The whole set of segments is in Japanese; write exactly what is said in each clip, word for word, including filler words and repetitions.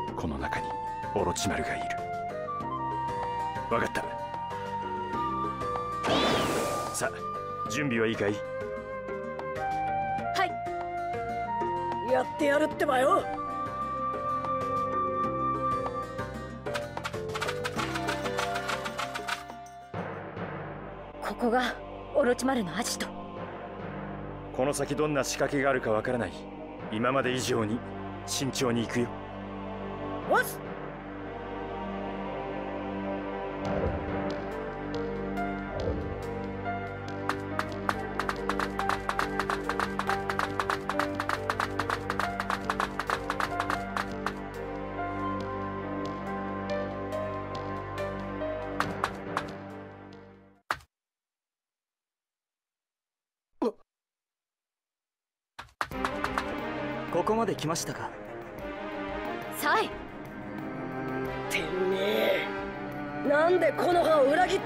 この中にオロチマルがいる。分かった。さあ準備はいいかい？ はい。やってやるってばよ。ここがオロチマルのアジト。 この先どんな仕掛けがあるかわからない。今まで以上に慎重に行くよ。 わっす。 ここまで来ましたか。 サイ。てめえ、なんでこの葉を裏切った？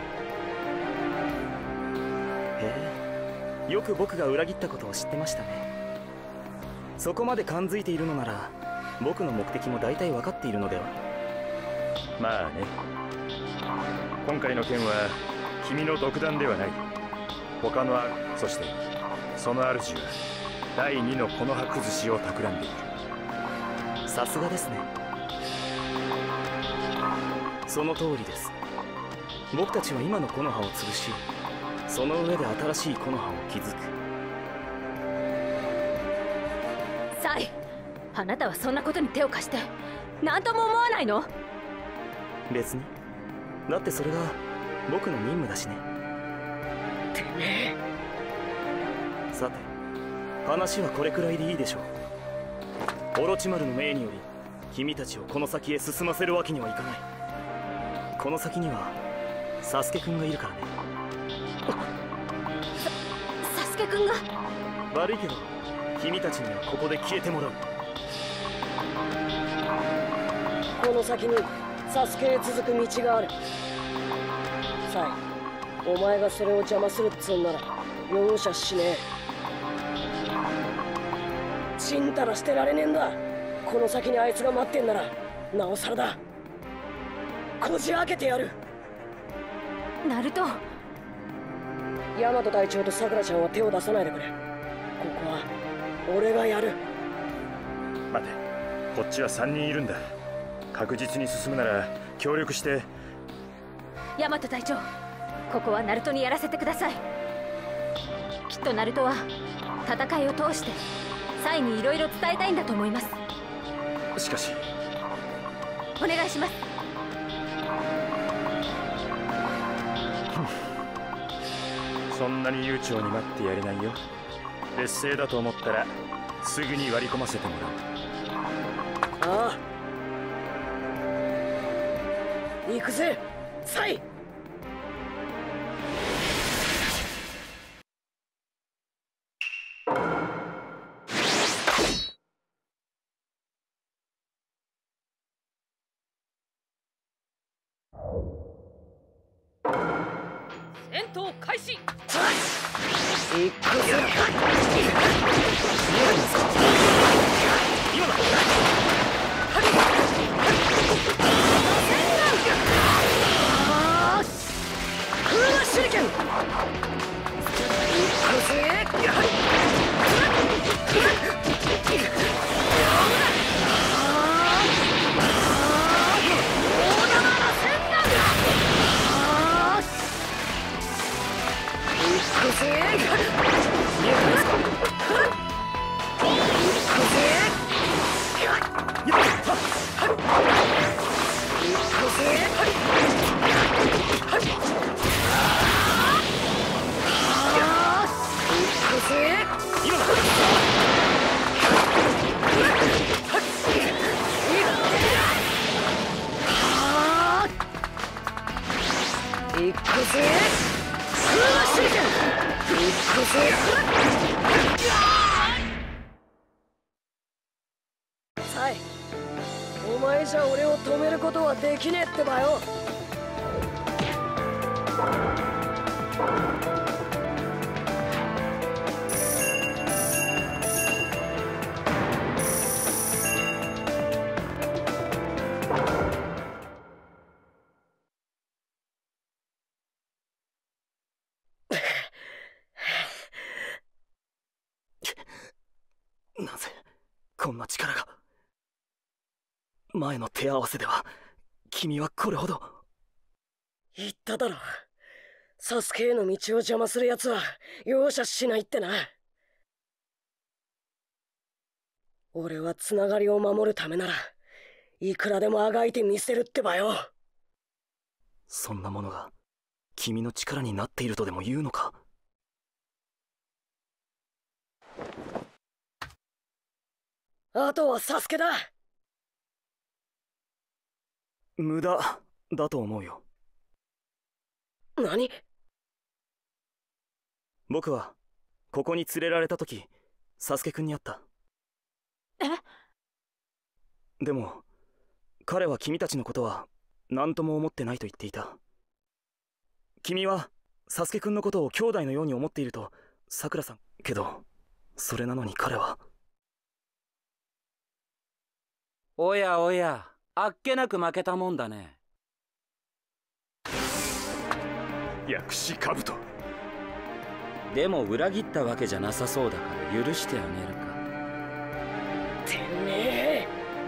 へえ、よく僕が裏切ったことを知ってましたね。そこまで感づいているのなら僕の目的も大体分かっているのでは。 まあね、今回の件は君の独断ではない。他のあそしてその主は第二の木の葉崩しを企んでいる。 さすがですね。その通りです。僕たちは今の木の葉を潰し、その上で新しい木の葉を築く。 サイ、あなたはそんなことに手を貸して何とも思わないの？ 別に。だってそれが僕の任務だしね。 てめえ。 さて話はこれくらいでいいでしょう。オロチマルの命により君たちをこの先へ進ませるわけにはいかない。この先にはサスケくんがいるからね。 サスケくんが？ 悪いけど君たちにはここで消えてもらう。 この先にサスケへ続く道がある。サイ、お前がそれを邪魔するっつうんなら容赦しねえ。ちんたらしてられねえんだ。この先にあいつが待ってんならなおさらだ。こじ開けてやる。ナルト。ヤマト隊長とさくらちゃんは手を出さないでくれ。ここは俺がやる。 待て、こっちはさんにんいるんだ。確実に進むなら協力して。 ヤマト隊長、ここはナルトにやらせてください。きっとナルトは戦いを通してサイにいろいろ伝えたいんだと思います。 しかしお願いします。 そんなに悠長に待ってやれないよ。劣勢だと思ったらすぐに割り込ませてもらう。 ああ、行くぜサイ。 戦闘開始。 行くぜ。 今だ。 空話手裏剣。行くぜ。行くぜ。空話手裏剣。行くぜ。サイ、お前じゃ俺を止めることはできねえってばよ。 そんな力が。前の手合わせでは君はこれほど。 言っただろ、サスケへの道を邪魔する奴は容赦しないってな。俺はつながりを守るためならいくらでもあがいてみせるってばよ。 そんなものが君の力になっているとでも言うのか。 あとはサスケだ。 無駄だと思うよ。 何？ 僕はここに連れられた時サスケくんに会った。 え？ でも彼は君たちのことは何とも思ってないと言っていた。君はサスケくんのことを兄弟のように思っているとさくらさん。けどそれなのに彼は。 おやおや、あっけなく負けたもんだね。 薬師兜。 でも裏切ったわけじゃなさそうだから許してあげるか。 てめえ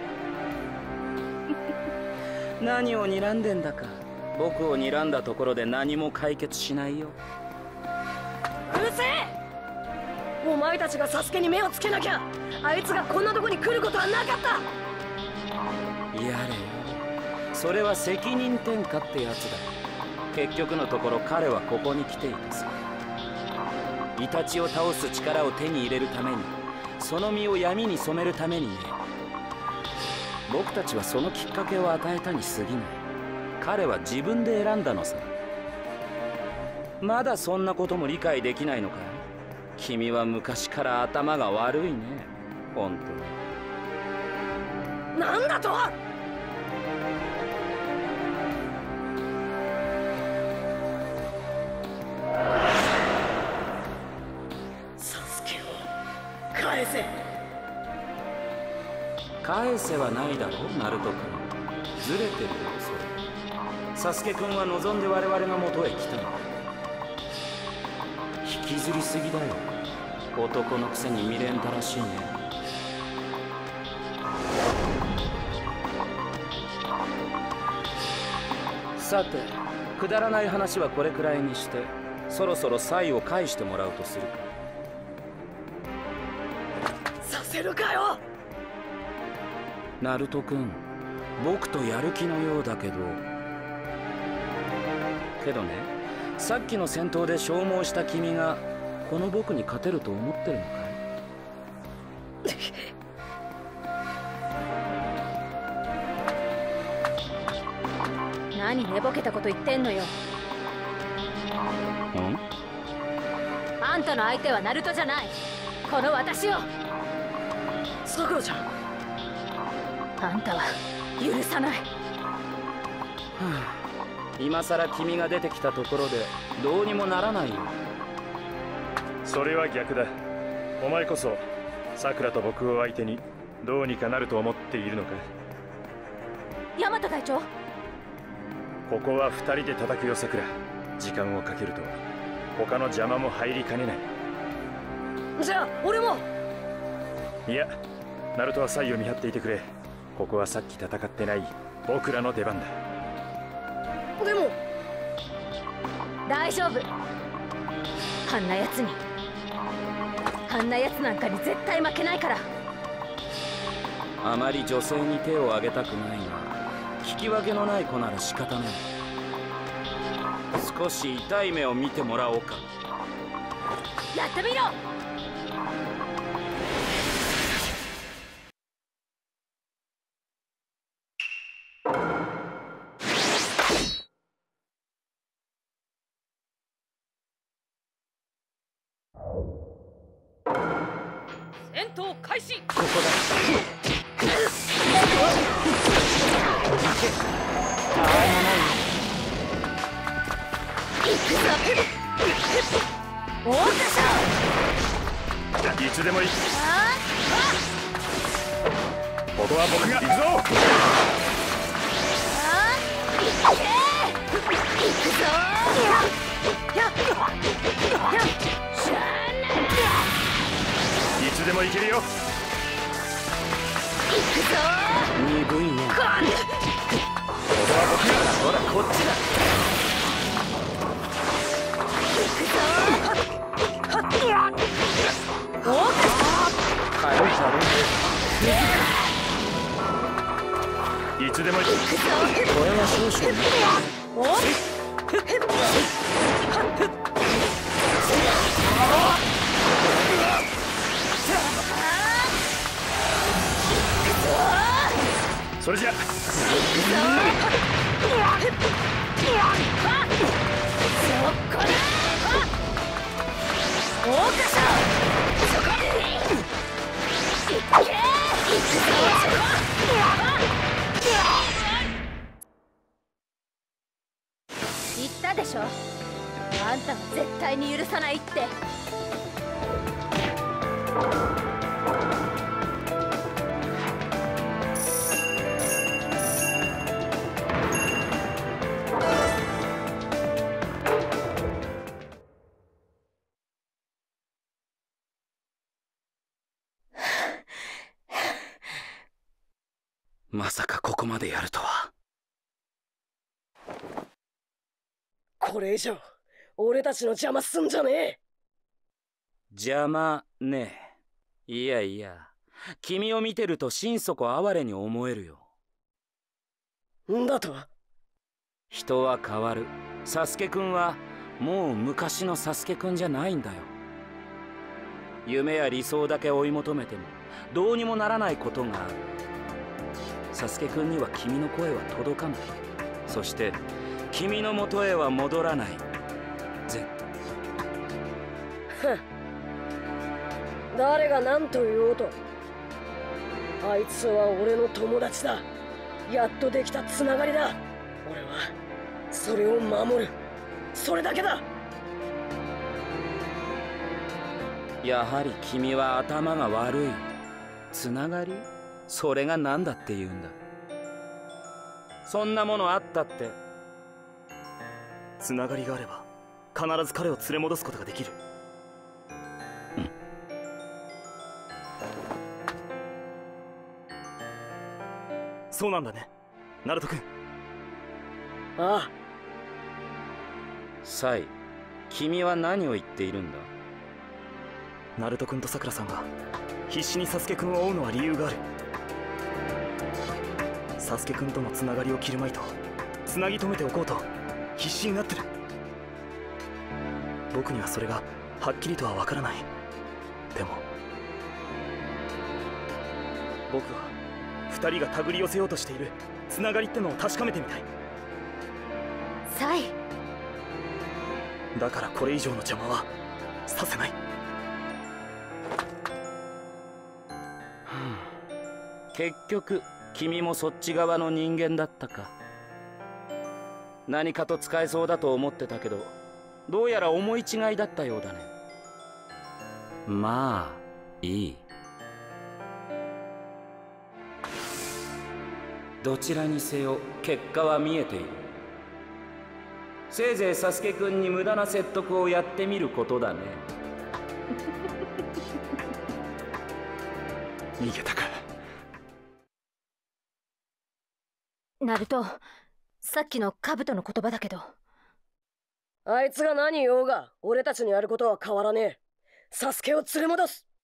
何を睨んでんだか。僕を睨んだところで何も解決しないよ。 うるせえ！お前たちがサスケに目をつけなきゃあいつがこんなとこに来ることはなかった。 やれよ、それは責任転嫁ってやつだ。結局のところ彼はここに来ていたさ。イタチを倒す力を手に入れるために、その身を闇に染めるためにね。僕たちはそのきっかけを与えたに過ぎない。彼は自分で選んだのさ。まだそんなことも理解できないのかい？君は昔から頭が悪いね、本当に。 なんだと！サスケを返せ。 返せはないだろ、ナルト君。ずれてるよ、それ。サスケ君は望んで我々の元へ来たの。引きずりすぎだよ。男のくせに未練たらしいね。さて、くだらない話はこれくらいにして、そろそろサイを返してもらうとするか。 させるかよ。 ナルト君、僕とやる気のようだけど。けどね、さっきの戦闘で消耗した君がこの僕に勝てると思ってるのかい？ 何寝ぼけたこと言ってんのよ。 ん？ あんたの相手はナルトじゃない。この私よ。 さくらちゃん、 あんたは許さない。はあ、今さら君が出てきたところでどうにもならないよ。 それは逆だ。お前こそさくらと僕を相手にどうにかなると思っているのか。 大和隊長、 ここは二人で叩くよ。さくら、時間をかけると他の邪魔も入りかねない。 じゃあ俺も。 いや、ナルトはサイを見張っていてくれ。ここはさっき戦ってない僕らの出番だ。 でも大丈夫。あんなやつにあんなやつなんかに絶対負けないから。 あまり女性に手を挙げたくないが、聞き分けのない子なら仕方ない。少し痛い目を見てもらおうか。 やってみろ。 戦闘開始。 ここだ。たわいもない。 大歌いつでもいい。ここは僕が行くぞ。いつでも行けるよ。 鈍いね。ここは僕が。ほらこっちだ。軽い軽い。いつでも行く。 これは少々ね。 それじゃ言ったでしょ、あんたは絶対に許さないって。 まさかここまでやるとは。 これ以上俺たちの邪魔すんじゃねえ。 邪魔ねえ。いやいや、君を見てると心底哀れに思えるよ。 んだと？ 人は変わる。サスケくんはもう昔のサスケくんじゃないんだよ。夢や理想だけ追い求めてもどうにもならないことがある。サスケくんには君の声は届かない。そして君の元へは戻らない。絶対。誰が何と言おうと、あいつは俺の友達だ。やっとできたつながりだ。俺はそれを守る。それだけだ。 やはり君は頭が悪い。つながり？それが何だって言うんだ。そんなものあったって。 つながりがあれば必ず彼を連れ戻すことができる。 うん。 そうなんだね、ナルト君。 ああ。 サイ、君は何を言っているんだ？ ナルト君とさくらさんが必死にサスケ君を追うのは理由がある。サスケ君とのつながりを切るまいとつなぎ止めておこうと必死になってる。僕にはそれがはっきりとはわからない。でも僕は二人が手繰り寄せようとしているつながりってのを確かめてみたい。 サイ。 だからこれ以上の邪魔はさせない。 結局君もそっち側の人間だったか。何かと使えそうだと思ってたけど、どうやら思い違いだったようだね。まあいい。どちらにせよ結果は見えている。せいぜいサスケくんに無駄な説得をやってみることだね。 逃げたか。 ナルト、さっきのカブトの言葉だけど。 あいつが何言おうが俺たちにやることは変わらねえ。サスケを連れ戻す。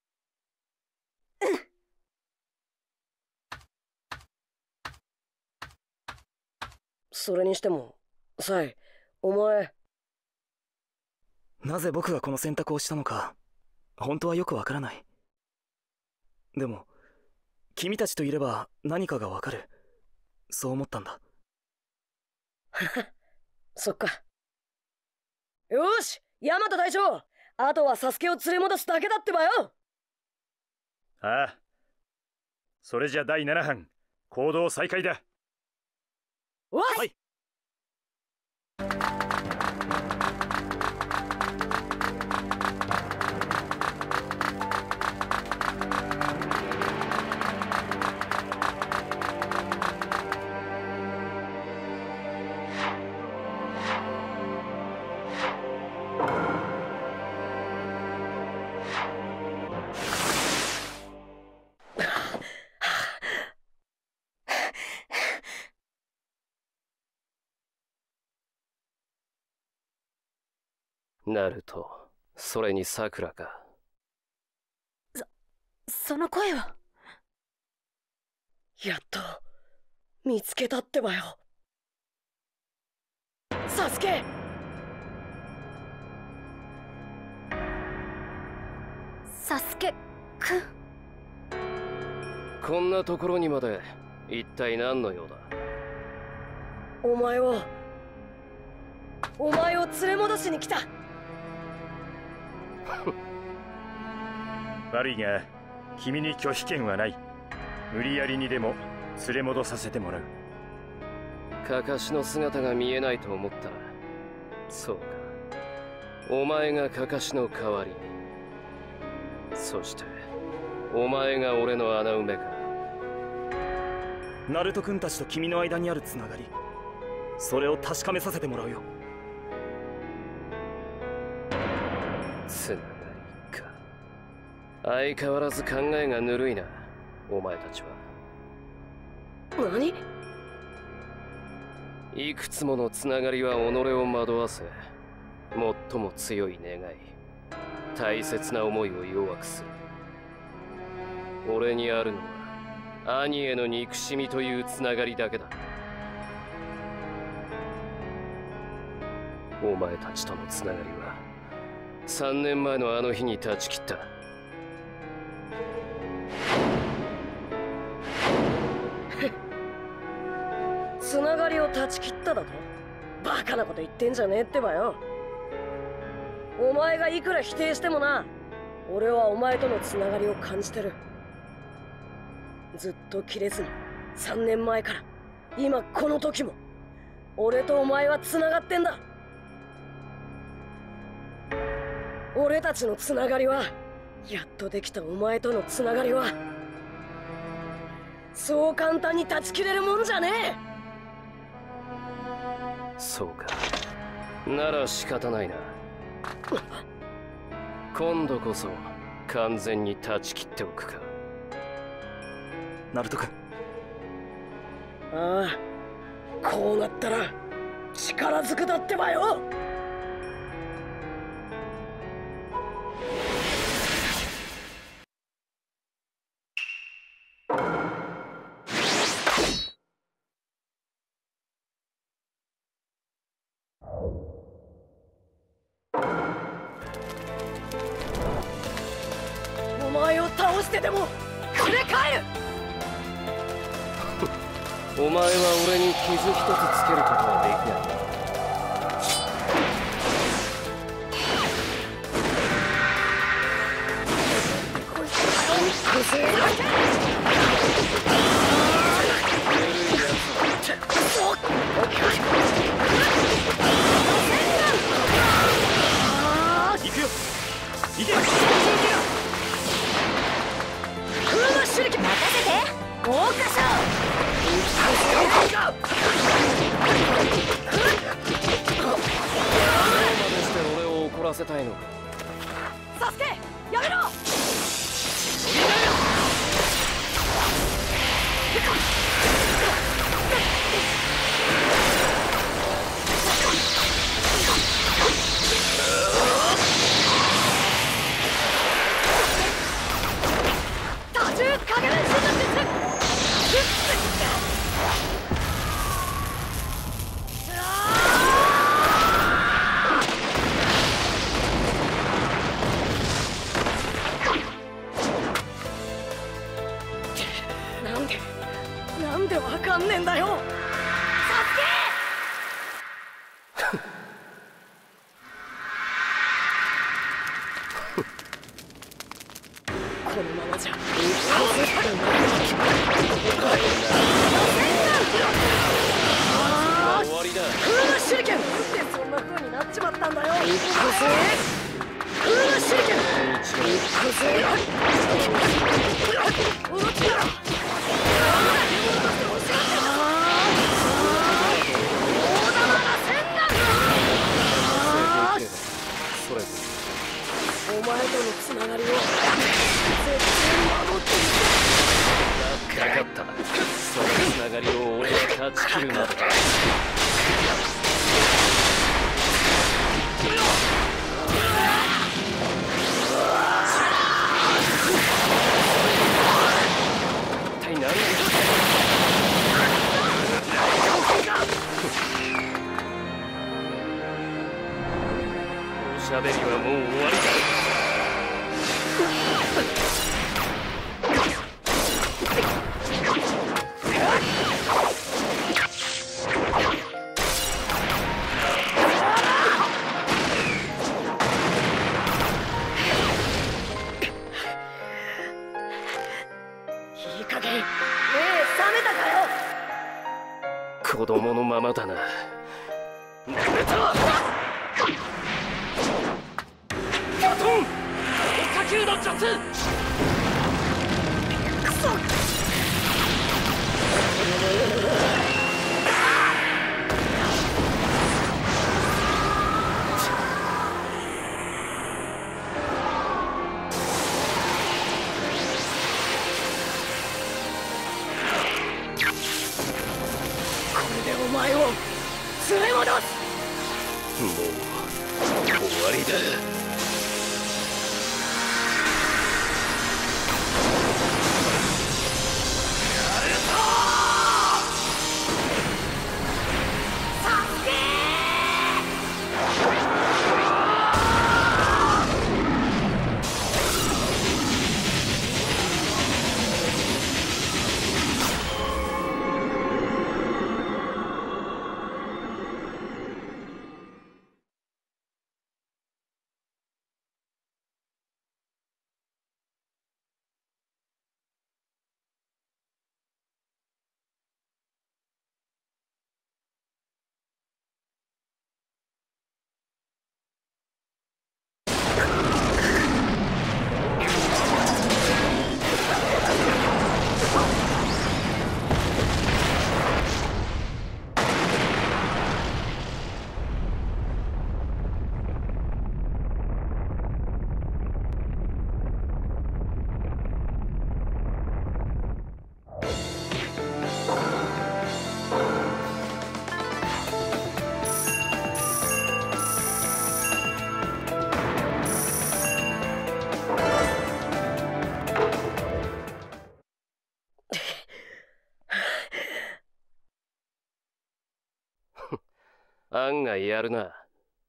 それにしてもサイ、お前。 なぜ僕がこの選択をしたのか本当はよくわからない。でも君たちといれば何かがわかる、そう思ったんだ。 そっか。よーし、ヤマト隊長、あとはサスケを連れ戻すだけだってばよ。 ああ。それじゃだいなな班行動再開だ。 わっ、 はい。 ナルト、それにサクラか。 そ、その声は。 やっと見つけたってばよ。サスケ。 サスケくん。 こんなところにまで一体何の用だ。 お前をお前を連れ戻しに来た。 悪いが君に拒否権はない。無理やりにでも連れ戻させてもらう。 カカシの姿が見えないと思ったら、そうか、お前がカカシの代わり。そしてお前が俺の穴埋めか。 ナルト君たちと君の間にあるつながり、それを確かめさせてもらうよ。 つながりか。相変わらず考えがぬるいな、お前たちは。 何？ いくつものつながりは己を惑わせ、最も強い願い、大切な思いを弱くする。俺にあるのは兄への憎しみというつながりだけだ。お前たちとのつながりはさんねんまえのあの日に断ち切った。 つながりを断ち切っただと？バカなこと言ってんじゃねえってばよ。お前がいくら否定してもな、俺はお前とのつながりを感じてる。ずっと切れずにさんねんまえから今この時も俺とお前はつながってんだ。俺たちのつながりは、やっとできたお前とのつながりはそう簡単に断ち切れるもんじゃねえ。 そうか、なら仕方ないな。今度こそ完全に断ち切っておくか。 ナルト君。 ああ、こうなったら力ずくだってばよ。お前を倒してでもくれ帰る。 お前は俺に傷一つつけることはできない。 行くよ。行け。 風魔手裏剣任せて。豪華賞。 俺を怒らせたいのか。 サスケ、やめろ。多重影分身の術。なんでなんでわかんねえんだよ、サスケ。このままじゃ終わりだ。 風魔手裏剣ってそんな風になっちまったんだよ。風魔手裏剣。オロチだ。 それお前とのつながりを絶対守ってみかかった。そのつながりを俺が断ち切るまで。 しゃべりはもう終わりだ。 いい加減目覚めたかよ。 子供のままだな。ナルト！バトン！変化球の術！ クソ！これでお前を連れ戻す。 もう終わりだ。案外やるな。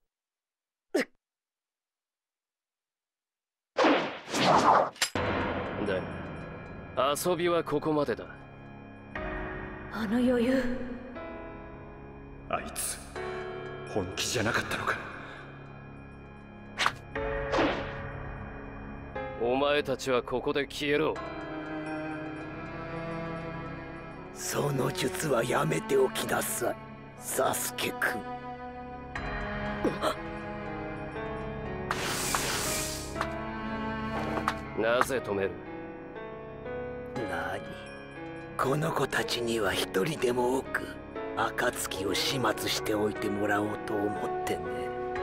だが遊びはここまでだ。 あの余裕。 あいつ本気じゃなかったのか。 お前たちはここで消えろ。 その術はやめておきなさい、サスケくん。 なぜ止める？ 何？この子たちには一人でも多く暁を始末しておいてもらおうと思ってね。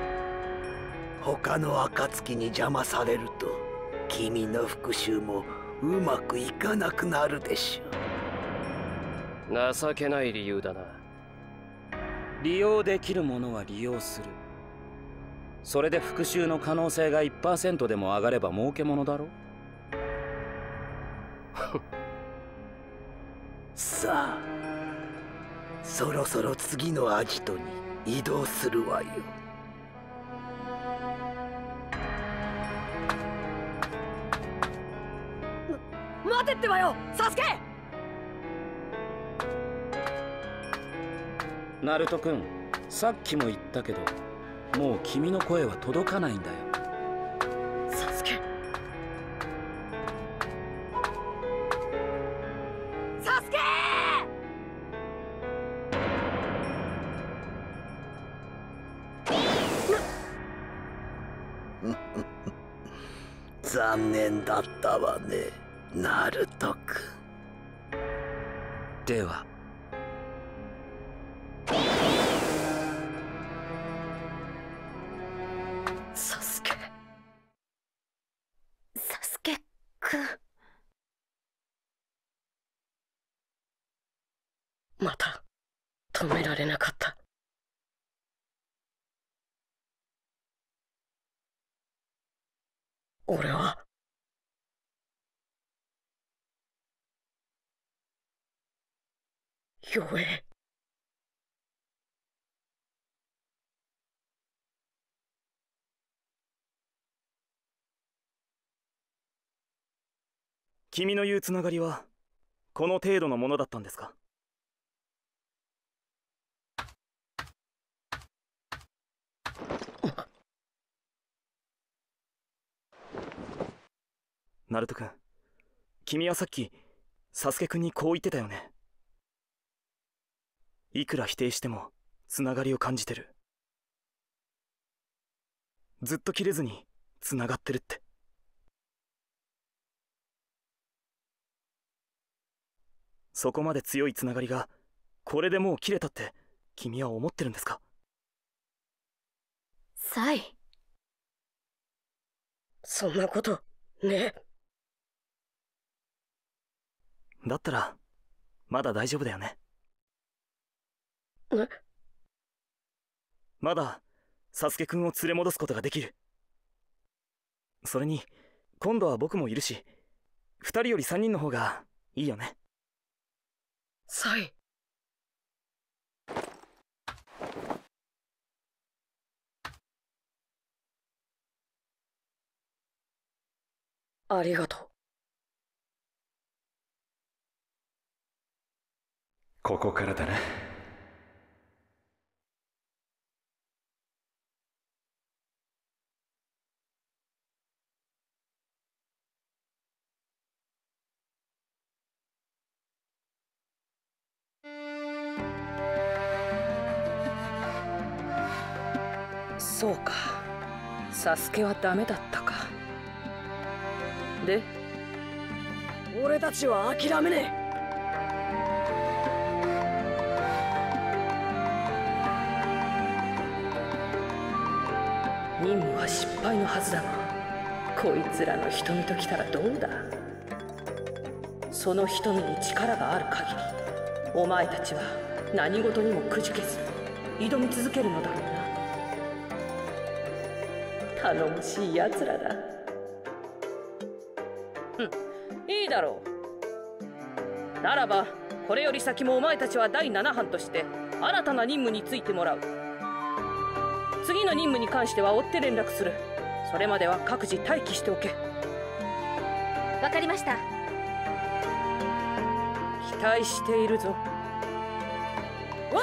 他の暁に邪魔されると君の復讐もうまくいかなくなるでしょう。 情けない理由だな。 利用できるものは利用する。それで復讐の可能性が いちパーセント でも上がれば儲けものだろ。 さあ、そろそろ次のアジトに移動するわよ。 待てってばよ、サスケ！ ナルト君、さっきも言ったけど、もう君の声は届かないんだよ。 サスケ！サスケー！残念だったわね、ナルト君。 では。 サスケ。 サスケくん。 また止められなかった。俺は弱え。 君の言うつながりはこの程度のものだったんですか？ナルト君、君はさっきサスケ君にこう言ってたよね。いくら否定してもつながりを感じてる。ずっと切れずにつながってるって。そこまで強いつながりがこれでもう切れたって君は思ってるんですか？ サイ。 そんなことね。 だったらまだ大丈夫だよね。 え？ まだサスケくんを連れ戻すことができる。それに今度は僕もいるし、二人より三人の方がいいよね。 サイ。ありがとう。 ここからだな。 そうか、サスケはダメだったか。で、 俺たちは諦めねえ。 任務は失敗のはずだが、こいつらの瞳ときたらどうだ。その瞳に力がある限り、お前たちは何事にもくじけず挑み続けるのだろうな。頼もしいやつらだ。うん、いいだろう。ならばこれより先もお前たちはだいなな班として新たな任務についてもらう。次の任務に関しては追って連絡する。それまでは各自待機しておけ。 わかりました。 期待しているぞ。おっ！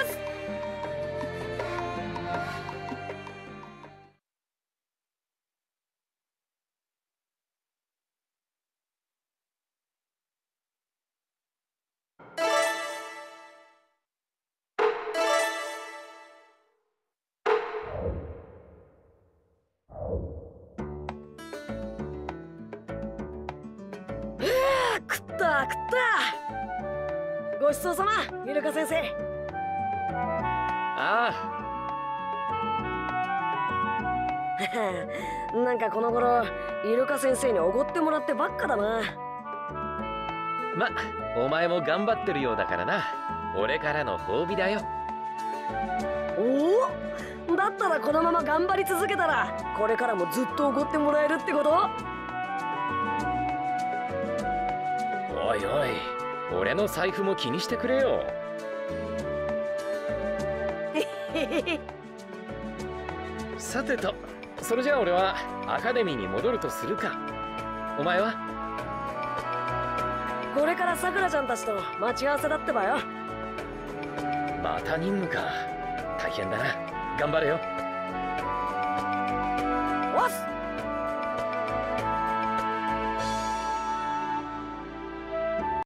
食った食った。ごちそうさま、イルカ先生。 ああなんかこの頃イルカ先生におごってもらってばっかだな。 ま、お前も頑張ってるようだからな。俺からの褒美だよ。 おお、だったらこのまま頑張り続けたらこれからもずっとおごってもらえるってこと？ おいおい、俺の財布も気にしてくれよ。さてと、それじゃあ俺はアカデミーに戻るとするか。お前は？ これからさくらちゃんたちと待ち合わせだってばよ。 また任務か。大変だな。頑張れよ。 おっす。